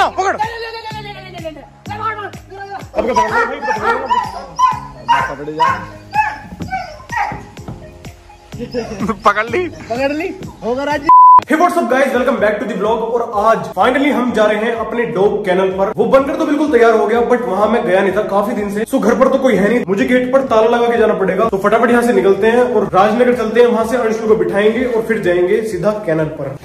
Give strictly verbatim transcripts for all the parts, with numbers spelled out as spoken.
जीना पकड़। पकड़ ली पकड़ ली होगा राज। Hey what's up guys, welcome back to the vlog। और आज फाइनली हम जा रहे हैं अपने डॉग कैनल पर। वो बनकर तो बिल्कुल तैयार हो गया, बट वहां मैं गया नहीं था काफी दिन से। सो घर पर तो कोई है नहीं, मुझे गेट पर ताला लगा के जाना पड़ेगा। तो फटाफट यहाँ से निकलते हैं और राजनगर चलते हैं। वहां से अंशु को बिठाएंगे और फिर जाएंगे सीधा कैनल पर।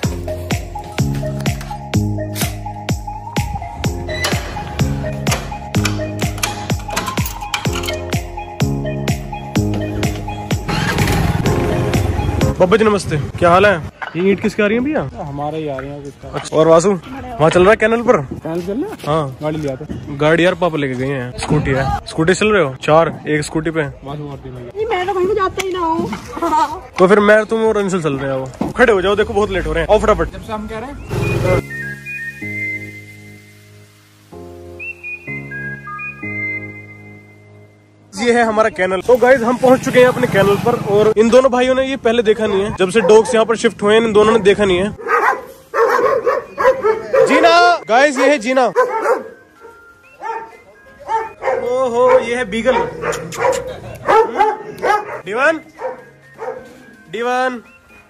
बब्बा जी नमस्ते, क्या हाल है? ये ईंट किसकी आ रही है भैया? हमारे ही आ रहे हैं कुछ। अच्छा, और वासु वहाँ चल रहा है कैनल पर? कैनल चल रहा है? हाँ गाड़ी लिया था। गाड़ी यार पापा लेके गए हैं। स्कूटी है। स्कूटी चल रहे हो? चार एक स्कूटी पे। मैं तो कहीं को जाता ही ना हूँ। तो फिर मैं तुम और अंशुल चल रहे हो। खड़े हो जाओ, देखो बहुत लेट हो रहे हैं। आओ फटाफट। जब से हम कह रहे हैं ये है हमारा कैनल। तो गाइज हम पहुंच चुके हैं अपने कैनल पर। और इन दोनों भाइयों ने ये पहले देखा नहीं है। जब से डॉग्स यहाँ पर शिफ्ट हुए हैं इन दोनों ने देखा नहीं है। जीना गाइज, ये है जीना। ओहो ये है बीगल। दीवान दीवान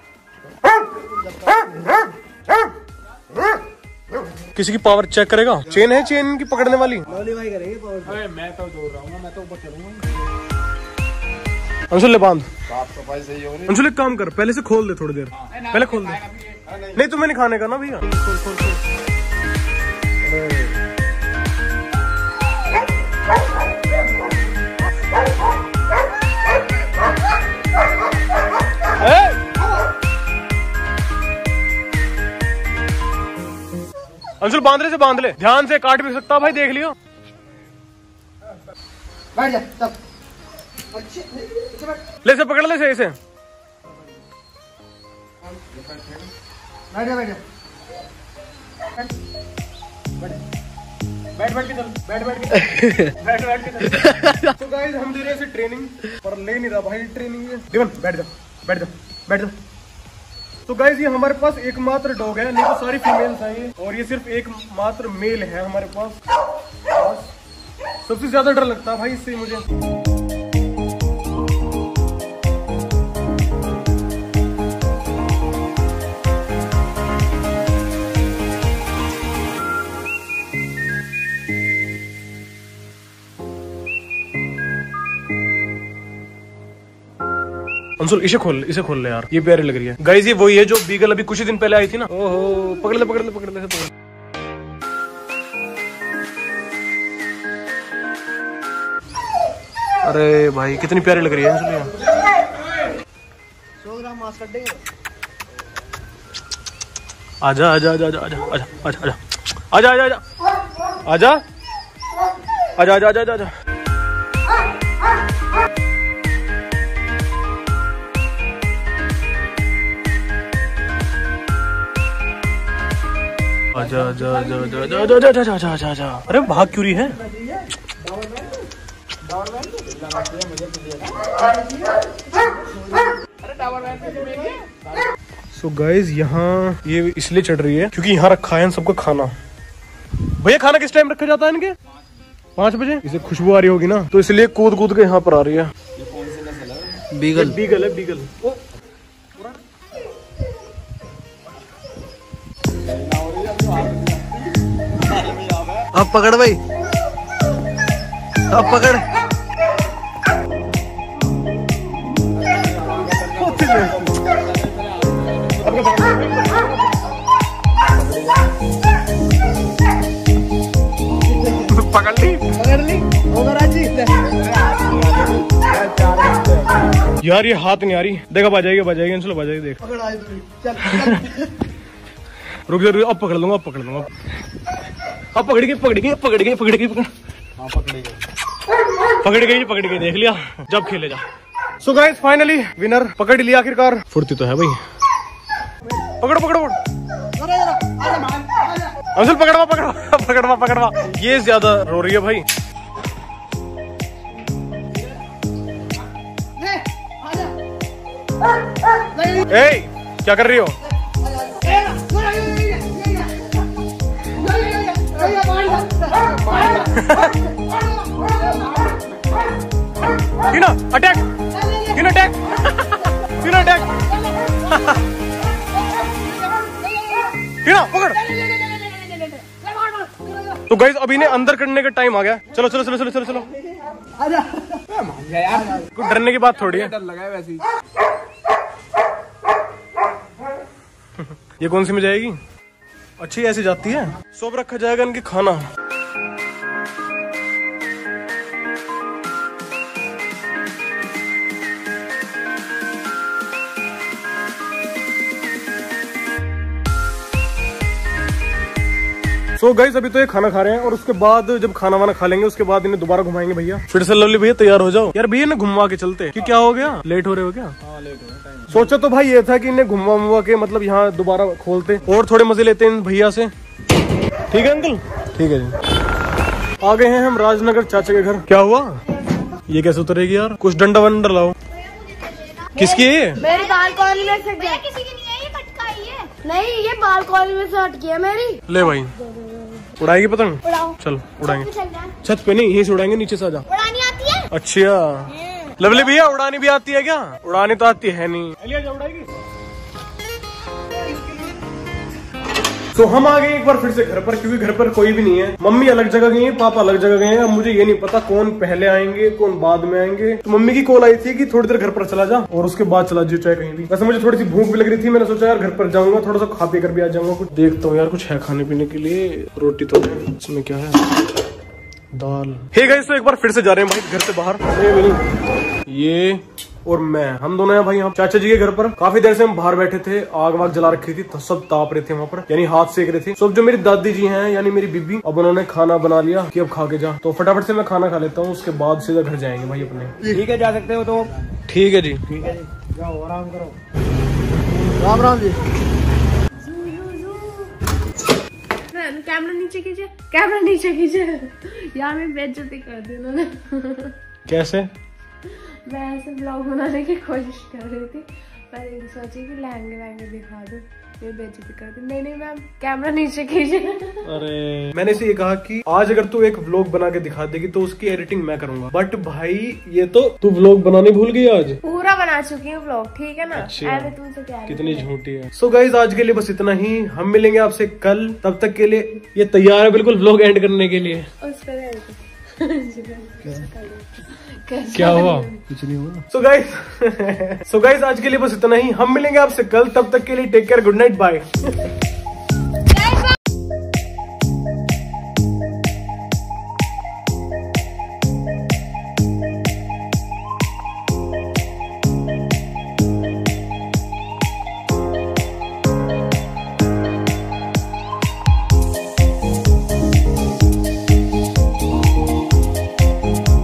किसी की पावर चेक करेगा? चेन है, चेन की पकड़ने वाली। भाई करेंगे पावर। अरे मैं तो दौड़ रहा हूँ, मैं तो ऊपर चलूंगा। अंशुल ले बांध। साफ सफाई सही हो रही है। अंशुल एक काम कर, पहले से खोल दे थोड़ी देर। पहले खोल दे। नहीं तुम्हें नहीं खाने का ना भैया। खोल खोल खोल। अंशुल बांध ले से बांध ले, ध्यान से, काट भी सकता भाई, देख लियो। बैठ जा तब। ले से पकड़ ले से इसे। बैठ जा बैठ जा बैठ बैठ के चल। बैठ बैठ के बैठ बैठ के चल। तो गाइस हम दे रहे हैं ट्रेनिंग, पर ले नहीं रहा भाई ट्रेनिंग। जीवन बैठ जा बैठ जा बैठ जा। तो गाइस ये हमारे पास एकमात्र डॉग है, नहीं तो सारी फीमेल्स हैं ये। और ये सिर्फ एक मात्र मेल है हमारे पास। सबसे ज्यादा डर लगता है भाई इससे मुझे। अंशुल इसे खोल, इसे खोल ले यार, ये प्यारी लग रही है। गाइस ये वही है जो बीगल अभी कुछ ही दिन पहले आई थी ना। ओहो पकड़ ले पकड़ ले पकड़ ले पकड़। अरे भाई कितनी प्यारी लग रही है अंशुल। सौ ग्राम मांस काट देंगे। आजा आजा आजा आजा आजा आजा आजा आजा आजा आजा आजा आजा आजा आजा। आजा आजा आजा आजा आजा आजा आजा आजा आजा आजा। अरे भाग क्यों रही है? सो गाइज यहाँ ये इसलिए चढ़ रही है क्योंकि यहाँ रखा है इन सबका खाना। भैया खाना किस टाइम रखा जाता है इनके? पाँच बजे। इसे खुशबू आ रही होगी ना, तो इसलिए कूद कूद के यहाँ पर आ रही है। बीगल बीगल है बीगल। अब पकड़ भाई, अब पकड़। पकड़ ली पकड़ ली होगा राजी। यार ये हाथ नहीं आ रही। देखा बा जाएगी बा जाएगी अंशुल बा जाएगी। देख पकड़ आज चल। रुक जा, अब पकड़ लूंगा अब पकड़ लूंगा। अब पकड़ गई पकड़ गई पकड़ गई पकड़ गई पकड़ पकड़ गई पकड़ गई पकड़ गई। देख लिया, जब खेले जा। सो गाइस फाइनली विनर पकड़ लिया आखिरकार। फुर्ती तो है भाई। पकड़ो पकड़ो अंशुल, पकड़वा पकड़वा पकड़वा पकड़वा। ये ज्यादा रो रही है भाई। ए क्या कर रही हो? Tina attack, Tina attack, Tina attack, Tina पकड़। तो गाइस अभी ने अंदर करने का टाइम आ गया। चलो चलो चलो चलो चलो चलो यार, कुछ डरने की बात थोड़ी है। डर लगा है वैसे ही। ये कौन सी में जाएगी? अच्छी ऐसी जाती है। सब रखा जाएगा इनके खाना। सो so गाइस अभी तो ये खाना खा रहे हैं और उसके बाद जब खाना वाना खा लेंगे उसके बाद इन्हें दोबारा घुमाएंगे भैया। फिर से लवली भैया तैयार हो जाओ। यार भैया ने घुमा के चलते कि क्या हो गया, लेट हो रहे हो क्या? हाँ लेट हो रहा है। सोचा तो भाई ये था कि इन्हें घुमा घुमा के मतलब यहाँ दोबारा खोलते और थोड़े मजे लेते हैं भैया से। ठीक है अंकल? ठीक है जी। आ गए हैं हम राजनगर चाचा के घर। क्या हुआ? ये कैसे उतरेगी यार? कुछ डंडा वंडा लाओ। किसकी है? मेरी बाल कॉलोनी में से किसी की नहीं है, ये कटकाई है। नहीं ये बाल कॉलोनी में से हट गई है मेरी। ले भाई उड़ाएगी पतंग? उड़ाओ। चल उड़ाएंगे। छत पे नहीं, यहीं से उड़ाएंगे, नीचे से आजा। उड़ानी आती है? अच्छा लवली भैया उड़ानी भी आती है क्या? उड़ानी तो आती है नहीं। उड़ाएगी। तो हम आ गए एक बार फिर से घर पर, क्योंकि घर पर कोई भी नहीं है। मम्मी अलग जगह गई है, पापा अलग जगह गए हैं। अब मुझे ये नहीं पता कौन पहले आएंगे कौन बाद में आएंगे। तो मम्मी की कॉल आई थी कि थोड़ी देर घर पर चला जा और उसके बाद चला जाओ चाहे कहीं भी। वैसे मुझे थोड़ी सी भूख भी लग रही थी, मैंने सोचा यार घर पर जाऊंगा, थोड़ा सा खा पी कर भी आ जाऊंगा। कुछ देखता हूँ यार कुछ है खाने पीने के लिए। रोटी तो है, इसमें क्या है? दाल। हे गाइस तो एक बार फिर से जा रहे हैं भाई घर से बाहर। ये और मैं, हम दोनों हैं भाई यहाँ चाचा जी के घर पर। काफी देर से हम बाहर बैठे थे, आग वाग जला रखी थी तो सब ताप रहे थे वहाँ पर, यानी हाथ सेक रहे थे सब। जो मेरी दादी जी हैं यानी मेरी बीबी, अब उन्होंने खाना बना लिया कि अब खा के जा। तो फटाफट से मैं खाना खा लेता हूँ, उसके बाद सीधा घर जाएंगे भाई अपने। ठीक है जा सकते हो तो? ठीक है जी। ठीक है जी, जाओ आराम करो। राम राम जी। कैमरा नीचे कीजिए, कैमरा नीचे कीजिए। यार मैं बेइज्जती कर दी उन्होंने। कैसे? मैं ऐसे ब्लॉग बनाने की कोशिश कर रही थी, पर सोची कि लहंगे वहंगे दिखा दूं, ये बेइज्जती कर दी। नहीं नहीं मैम कैमरा नीचे कीजिए। अरे मैंने से ये कहा कि आज अगर तू एक व्लॉग बना के दिखा देगी तो उसकी एडिटिंग मैं करूंगा। बट भाई ये तो तू व्लॉग बनाने भूल गई आज। पूरा बना चुकी हूँ व्लॉग, ठीक है ना? अच्छा, तुमसे क्या कितनी झूठी है। सो गाइज आज के लिए बस इतना ही। हम मिलेंगे आपसे कल, तब तक के लिए ये तैयार है बिल्कुल व्लॉग एंड करने के लिए। उस क्या हुआ? कुछ नहीं हुआ। सो गाइज सो गाइज आज के लिए बस इतना ही। हम मिलेंगे आपसे कल, तब तक के लिए take care, good night, bye.